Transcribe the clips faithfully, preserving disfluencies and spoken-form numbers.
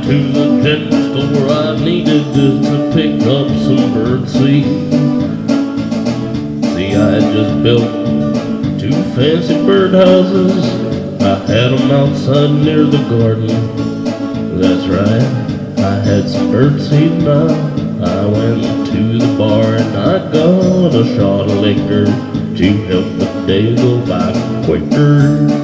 to the general store. I needed to, to pick up some bird seed. See, I had just built two fancy birdhouses. I had them outside near the garden. That's right, I had some bird seed now. I went to the bar and I got a shot of liquor to help the day go by quicker.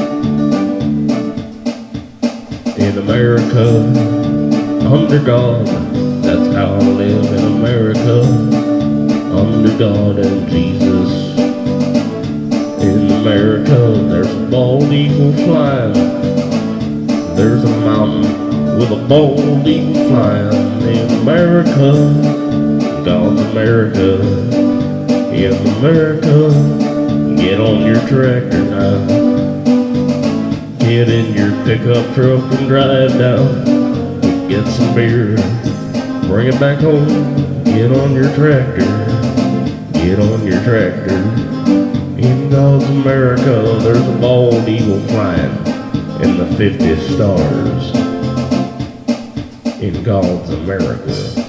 In America, under God, that's how I live in America, under God and Jesus. In America, there's a bald eagle flying. There's a mountain with a bald eagle flying. In America, God's America. In America, get on your tractor now. Get in your pickup truck and drive down. Get some beer, bring it back home. Get on your tractor, get on your tractor. In God's America, there's a bald eagle flying in the fifty stars. In God's America.